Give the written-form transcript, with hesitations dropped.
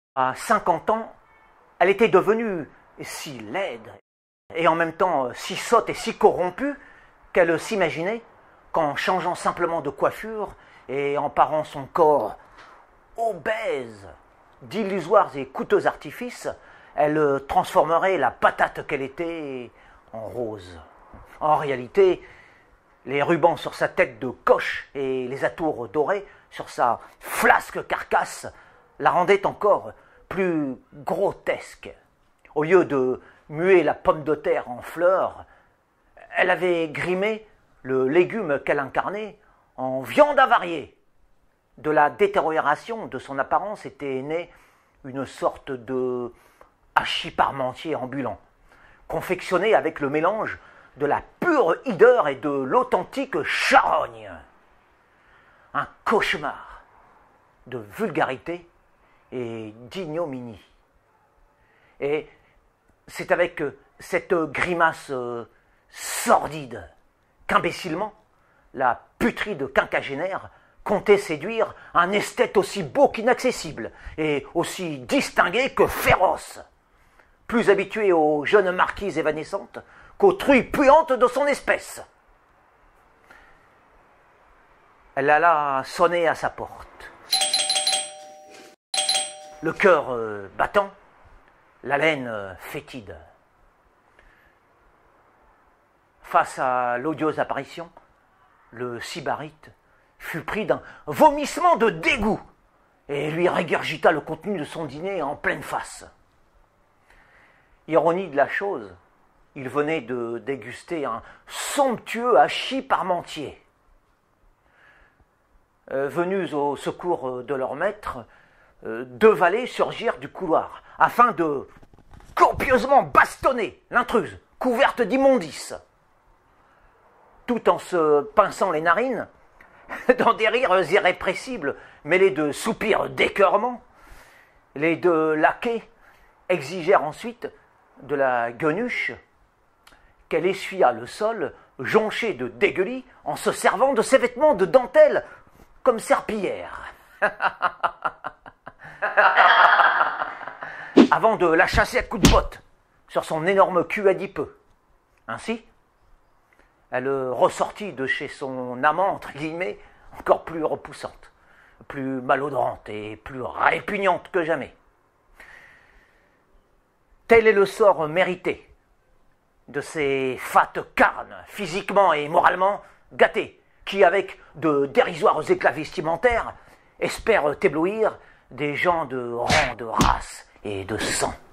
À 50 ans, elle était devenue si laide et en même temps si sotte et si corrompue qu'elle s'imaginait qu'en changeant simplement de coiffure et en parant son corps obèse d'illusoires et coûteux artifices, elle transformerait la patate qu'elle était en rose. En réalité, les rubans sur sa tête de coche et les atours dorés sur sa flasque carcasse la rendaient encore plus grotesque. Au lieu de muer la pomme de terre en fleurs, elle avait grimé le légume qu'elle incarnait en viande avariée. De la détérioration de son apparence était née une sorte de hachis parmentier ambulant, confectionné avec le mélange de la pure hideur et de l'authentique charogne. Un cauchemar de vulgarité et d'ignominie. Et c'est avec cette grimace sordide qu'imbécilement la putride quinquagénaire comptait séduire un esthète aussi beau qu'inaccessible et aussi distingué que féroce, plus habitué aux jeunes marquises évanescentes qu'aux truies puantes de son espèce. Elle alla sonner à sa porte. Le cœur battant, l'haleine fétide. Face à l'odieuse apparition, le sybarite fut pris d'un vomissement de dégoût et lui régurgita le contenu de son dîner en pleine face. Ironie de la chose, il venait de déguster un somptueux hachis parmentier. Venus au secours de leur maître, deux valets surgirent du couloir afin de copieusement bastonner l'intruse, couverte d'immondices. Tout en se pinçant les narines, dans des rires irrépressibles mêlés de soupirs d'écœurement, les deux laquais exigèrent ensuite de la guenuche qu'elle essuya le sol jonché de dégueulis en se servant de ses vêtements de dentelle comme serpillière. Avant de la chasser à coups de botte sur son énorme cul adipeux. Ainsi, elle ressortit de chez son amant, entre guillemets, encore plus repoussante, plus malodorante et plus répugnante que jamais. Tel est le sort mérité de ces fat carnes, physiquement et moralement gâtées, qui, avec de dérisoires éclats vestimentaires, espèrent éblouir des gens de rang, de race et de sang.